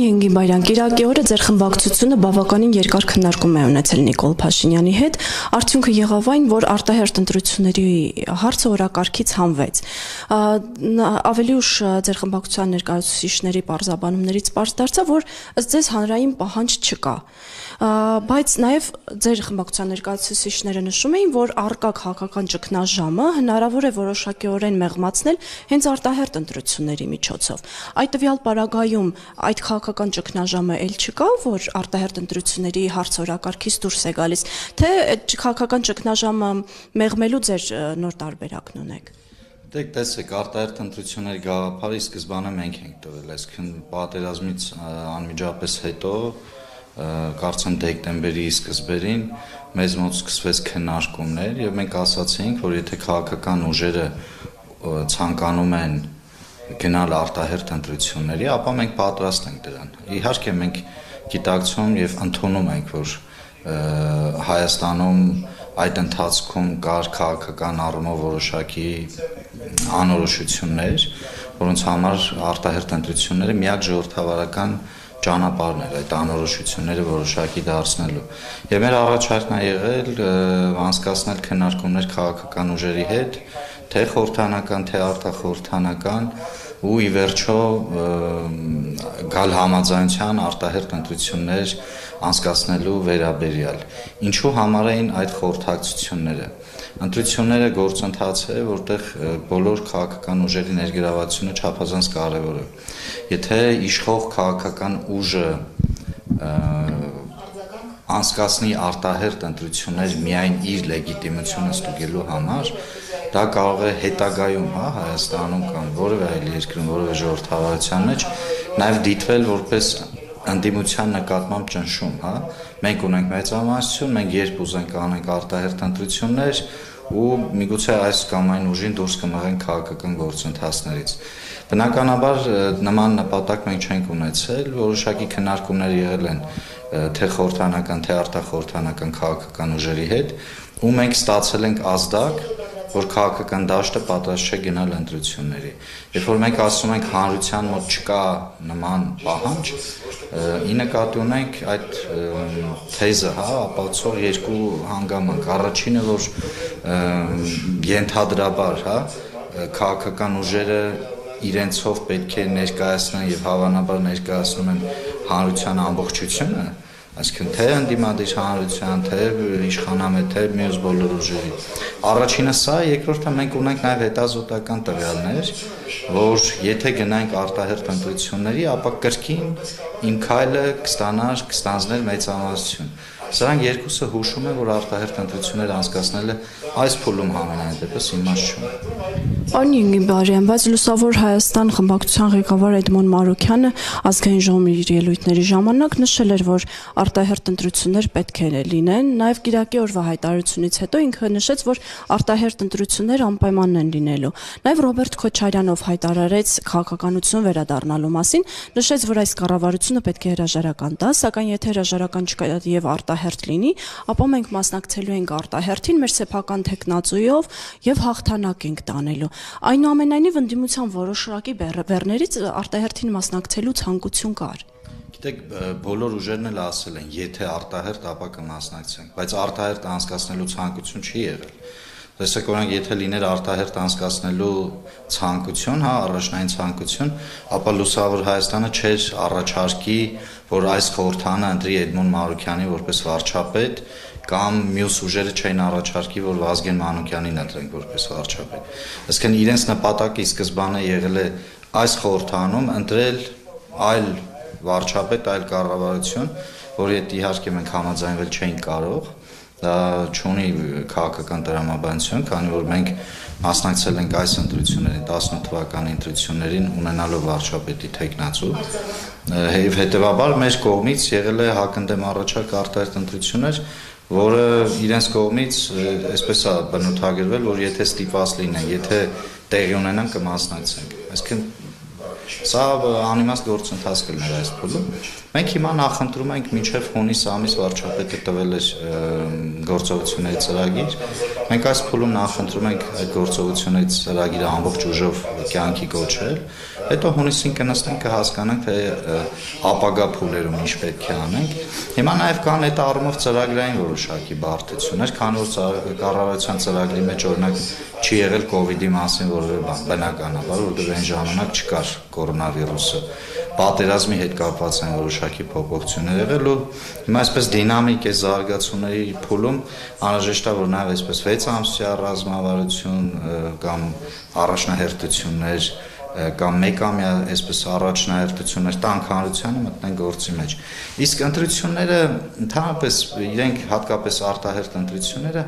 Պարոն Բայրան, կիրակի օրը ձեր խմբակցությունը բավականին երկար քննարկում է ունեցել Նիկոլ Փաշինյանի հետ, արդյունքը եղավ այն, որ արտահերթ ընտրությունների հարցը օրակարգից հանվեց։ Ավելի ուշ ձեր խմբակցության ներկայացուցիչների պարզաբանումներից պարզ դարձավ, որ ըստ ձեզ հանրային պահանջ չկա։ Բայց նաև ձեր խմբակցության ներկայացուցիչները նշում էին, որ առկա քաղաքական ճգնաժամը հնարավոր է որոշակիորեն մեղմացնել հենց արտահերթ ընտրությունների միջոցով։ Այդ տվյալ պարագայում այդ քաղաքական ճգնաժամը էլ չկա, որ արտահերթ ընտրությունների հարց օրակարգից դուրս է գալիս, թե քաղաքական ճգնաժամը մեղմելու ձեր նոր տարբերակն ունեք։ Դեք տեսեք, արտահերթ ընտրությունների գաղափարը սկզբանե մենք ենք տվել, այսինքն պատերազմից անմիջապես հետո կարծեմ դեկտեմբերի սկզբերին մեզ մոտ սկսվեց քննարկումներ եւ մենք ասացինք, որ եթե քաղաքական ուժերը ցանկանում են գնալ արտահերթ ընտրությունների, ապա մենք պատրաստ ենք դրան։ Իհարկե մենք գիտակցում եւ ընդունում ենք, որ Հայաստանում այդ ընթացքում կար քաղաքական առումով որոշակի անորոշություններ, որոնց համար արտահերթ ընտրությունները միակ ժողովրդավարական ճանապարհն էր այդ անորոշությունները որոշակի դարձնելու։ Եվ մեր առաջարկն է եղել անցկացնել քննարկումներ քաղաքական ուժերի հետ, թե խորհրդանական, թե արտախորհրդանական ու ի վերջո գալ համաձայնության արտահերթ ընտրություններ անցկացնելու վերաբերյալ։ Ինչու համար էին այդ խորհրդակցությունները։ Ընտրությունները գործընթաց է, որտեղ բոլոր քաղաքական ուժերի ներգրավվածությունը չափազանց կարևոր է։ Եթե իշխող քաղաքական ուժը անցկացնի արտահերթ ընտրություններ միայն իր լեգիտիմությունը ստուգելու համար, դա կարող է հետագայում, Հայաստանում կամ որևէ այլ երկրում, որևէ ժողովրդավարության մեջ նաև դիտվել որպես ընդդիմության նկատմամբ ճնշում, Մենք ունենք մեծամասնություն, մենք երբ ուզենք անենք արտահերթ ընտրություններ ու միգուցե այս կամ այն ուժին դուրս կմղենք քաղաքական գործընթացներից։ Բնականաբար նման նպատակ մենք չենք ունեցել, որոշակի քննարկումներ եղել են թե խորհրդանական, թե արտախորհրդանական քաղաքական ուժերի հետ, ու մենք ստացել ենք ազդակ, որ քաղաքական դաշտը պատրաստ չէ գնալ ընտրությունների։ Երբ որ մենք ասում ենք հանրության մոտ չկա նման պահանջ, ի նկատի ունենք այդ թեզը, ապացուցող երկու հանգամանք։ Առաջինը, որ ենթադրաբար, քաղաքական ուժերը իրենցով պետք է ներկայացնեն եւ հավանաբար ներկայացնում են հանրության ամբողջությունը, այսինքն թե ընդդիմադիր հանրության, թե իշխանամետ, թե մյուս բոլոր ուժերի։ Առաջինը սա, երկրորդը մենք ունենք նաև հետազոտական տվյալներ, որ եթե գնանք արտահերթ ընտրությունների, ապա կրկին իմ քայլը կստանձներ մեծամասնություն։ Սրանք երկուսը հուշում են, որ արտահերթ ընտրություններ անցկացնելը այս փուլում համենայն դեպս իմաստ չունի։ Պարոն Բայրան, բայց Լուսավոր Հայաստան խմբակցության ղեկավար Էդմոն Մարուքյանը ազգային ժողովի իր ելույթների ժամանակ նշել էր, որ արտահերթ ընտրություններ պետք է լինեն, նաև կիրակի օրվա հայտարարությունից հետո ինքը նշեց, որ արտահերթ ընտրություններ անպայման են լինելու։ Նաև Ռոբերտ Քոչարյանով հայտարարեց քաղաքականություն վերադառնալու մասին, նշեց, որ այս կառավարությունը պետք է հրաժարական տա, սակայն եթե հրաժարական չկա եւ արտահերթ լինի, ապա մենք մասնակցելու ենք արտահերթին մեր սեփական տեխնացույով եւ հաղթանակ ենք տանելու։ Այնուամենայնիվ ընդդիմության որոշակի բեռներից արտահերթին մասնակցելու ցանկություն կար։ Գիտեք, բոլոր ուժերն էլ ասել են, եթե արտահերթ, ապա կմասնակցենք, բայց արտահերթ անցկացնելու ցանկություն չի եղել։ Տեսեք, օրինակ, եթե լիներ արտահերթ անցկացնելու ցանկություն, առաջնային ցանկություն, ապա Լուսավոր Հայաստանը չէր առաջարկի, որ այս խորհրդանը ընտրի Էդմոն Մարուքյանի որպես վարչապետ, կամ մյուս ուժերը չէին առաջարկի, որ Վազգեն Մանուկյանին ընտրենք որպես վարչապետ։ Այսինքն իրենց նպատակը սկզբանե եղել է այս խորհրդանում ընտրել այլ վարչապետ, այլ կառավարություն, որի հետ իհարկե մենք համաձայնվել չէինք կարող, դա չունի քաղաքական տրամաբանություն, քանի որ մենք մասնակցել ենք այս ընտրություններին, 18 թվականի ընտրություններին ունենալով վարչապետի թեկնածու, եւ հետեւաբար մեր կողմից եղել է հակընդդեմ առաջարկ արտահերթ ընտրություններ, որը իրենց կողմից այսպես է բնութագրվել, որ եթե ստիպված լինեն, եթե տեղի ունենան կմասնակցենք։ Այսինքն սա անիմաստ գործընթաց կլիներ այս փուլում։ Մենք հիմա նախընտրում ենք մինչև հունիս ամիս վարչապետը տվել է գործողությունների ծրագիր։ Մենք այս փուլում նախընտրում ենք այդ գործողությունների ծրագիրը ամբողջ ուժով կյանքի կոչել։ Հետո հունիսին կնստենք կհասկանանք, թե ապագա փուլերում ինչ պետք է անենք։ Հիմա նաև կան այդ առումով ծրագրային որոշակի բարդություններ, քանի որ կառավարության ծրագրի մեջ օրինակ չի եղել կոവിഡ്ի մասին որևէ բան, բնականաբար, որովհետև այն ժամանակ չկար կորոնավիրուսը։ Պատերազմի հետ կապված են որոշակի փոփոխություններ եղել ու հիմա այսպես դինամիկ է զարգացումների փուլում անհրաժեշտ է որ նաև այսպես 6 ամսյա ռազմավարություն կամ առաջնահերթություններ կամ մեկամյա այսպես առաջնահերթություններ տանքանությանը մտնեն գործի մեջ։ Իսկ ընտրությունները ընդհանրապես իրենք հատկապես արտահերթ ընտրությունները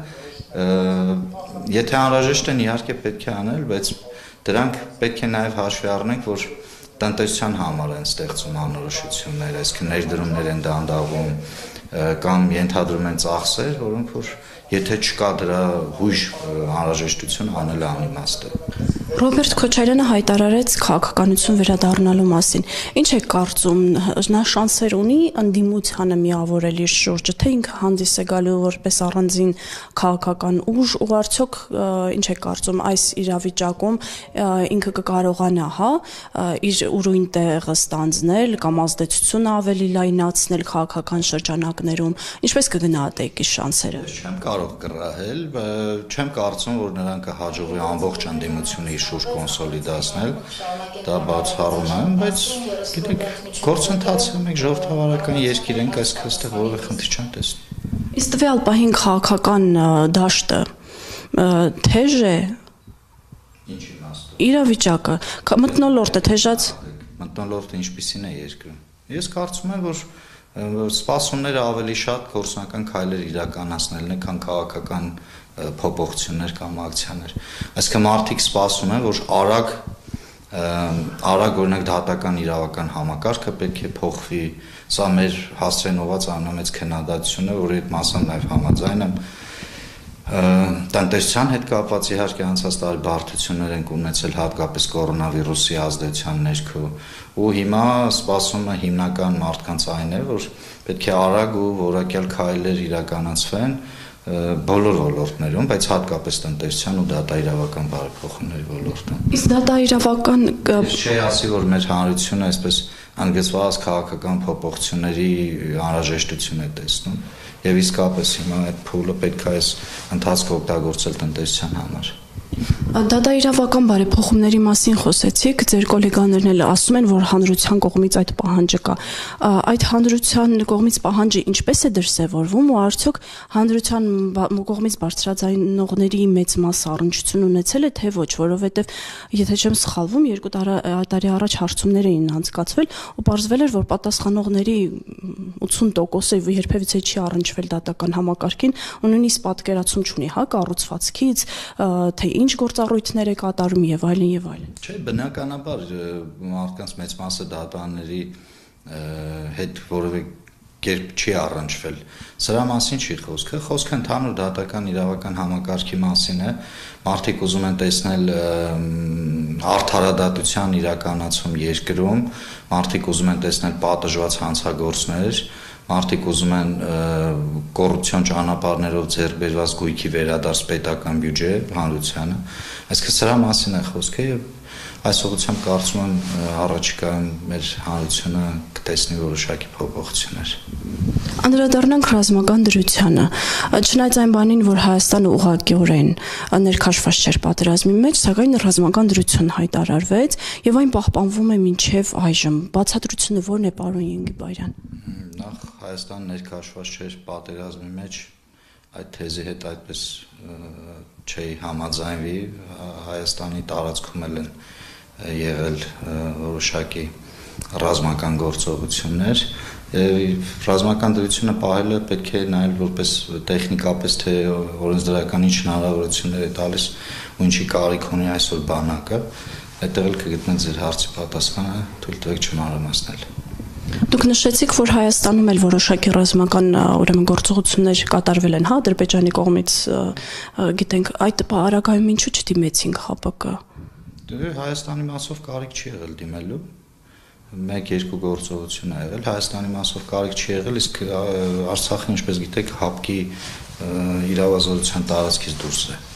եթե անհրաժեշտ են իհարկե պետք է անել, բայց դրանք պետք է նաև հաշվի առնենք, որ տնտեսության համար են ստեղծում անորոշություններ, այսինքն ներդրումներ են դանդաղում կամ ենթադրում են ծախսեր, որոնք որ եթե չկա դրա հույժ անհրաժեշտություն անելը անիմաստ է։ Ռոբերտ Քոչարյանը հայտարարեց քաղաքականություն վերադառնալու մասին։ Ինչ է կարծում, նա շանսեր ունի ընդդիմությանը միավորել իր շուրջը, թե ինքը հանդիս է գալու որպես առանձին քաղաքական ուժ, ու արդյոք ինչ է կարծում այս իրավիճակում ինքը կկարողանա, հա, իր ուրույն տեղը ստանձնել կամ ազդեցությունը ավելի լայնացնել քաղաքական շրջանակներում, ինչպես կգնահատեք իր շանսերը։ Չեմ կարող կռահել, չեմ կարծում, որ նրան կհաջողվի ամբողջ ընդդիմությունը շուրջ կոնսոլիդացնել, դա բացառում եմ, բայց գիտեք, գործընթացը մենք ժողովրդավարական երկիր ենք, այսքան այստեղ որևէ խնդիր չեմ տեսնում։ Իսկ տվյալ պահին քաղաքական դաշտը թեժ է։ Ինչ իմաստով։ Իրավիճակը, մթնոլորտը թեժած։ Մթնոլորտը ինչպիսին է երկրում։ Ես կարծում եմ, որ սպասումները ավելի շատ գործնական քայլեր իրականացնելն է, քան քաղաքական փոփոխություններ կամ ակցիաներ։ Այսինքն մարդիկ սպասում են, որ արագ օրինակ դատական իրավական համակարգը պետք է փոխվի։ Սա մեր հասցենոված ամենամեծ քննադատությունն է, որի հետ մասամբ նաև համաձայն եմ։ Տնտեսության հետ կապված իհարկե անցած տարի բարդություններ են ունեցել հատկապես կորոնավիրուսի ազդեցության ներքո ու հիմա սպասումը հիմնական մարդկանց այն է, որ պետք է արագ ու որակյալ քայլեր իրականացվեն բոլոր ոլորտներում, բայց հատկապես տնտեսության ու դատաիրավական բարեփոխումների ոլորտում։ Իսկ դատաիրավական չի ասի, որ մեր հանրությունը այսպես անգծված քաղաքական փոփոխությունների անհրաժեշտություն է տեսնում եւ իսկապես հիմա այդ փուլը պետք է այս ընթացքը օգտագործել տնտեսության համար։ Դատաիրավական բարեփոխումների մասին խոսեցիք, ձեր գոլեգաներն էլ ասում են, որ հանրության կողմից այդ պահանջը կա։ Այդ հանրության կողմից պահանջը ինչպես է դրսևորվում ու արդյոք հանրության կողմից բարձրաձայնողների մեծ մասը առնչություն ունեցել է, թե ոչ, որովհետև եթե չեմ սխալվում, 2 տարի առաջ հարցումներ էին անցկացվել ու պարզվել էր, որ պատասխանողների 80%-ը երբևիցե չի առնչվել դատական համակարգին ու նույնիսկ պատկերացում չունի, հա, կառուցվածքից, թե ինչ գործառույթներ է կատարում եւ այլն եւ այլն։ Չէ, բնականաբար մարդկանց մեծ մասը դատաների հետ որևէ կերպ չի առնչվել։ Սրա մասին չի խոսքը, խոսքը ընդհանուր դատական իրավական համակարգի մասին է։ Մարդիկ ուզում են տեսնել արդարադատության իրականացում երկրում, մարդիկ ուզում են տեսնել պատժված հանցագործներ, մարդիկ ուզում են կոռուպցիոն ճանապարհներով ձեռք բերված գույքի վերադարձ պետական բյուջե հանրությանը։ Այսինքն սրա մասին է խոսքը եւ այս ուղղությամբ կարծում եմ առաջիկայում մեր հանրությունը կտեսնի որոշակի փոփոխություններ։ Անդրադառնանք ռազմական դրությանը։ Չնայած այն բանին, որ Հայաստանը ուղղակիորեն ներքաշված չէր պատերազմի մեջ, սակայն ռազմական դրություն հայտարարվեց եւ այն պահպանվում է մինչեւ այժմ։ Բացատրությունը ո՞րն է, պարոն Ենգիբարյան։ Նախ Հայաստան ներքաշված չէր պատերազմի մեջ, այդ թեզի հետ այդպես չի համաձայնվի, Հայաստանի տարածքում են եղել որոշակի ռազմական գործողություններ եւ ռազմական դրությունը պահելը պետք է նայել որպես տեխնիկապես թե օրենսդրական ինչ հնարավորություններ է տալիս ու ինչի կարիք ունի այսօր բանակը, այդտեղ էլ կգտնեք ձեր հարցի պատասխանը, թույլ տվեք չմանրամասնել։ Դուք նշեցիք, որ Հայաստանում էլ որոշակի ռազմական ուրեմն գործողություններ կատարվել են, հա, Ադրբեջանի կողմից, գիտենք, այդ պարագայում ինչու չդիմեցինք ՀԱՊԿ։ Հայաստանի մասով կարիք չի եղել դիմելու, 1-2 գործողություն ա եղել, Հայաստանի մասով կարիք չի եղել, իսկ Արցախը, ինչպես գիտեք, հապկի իրավազորության տարածքից դուրս է։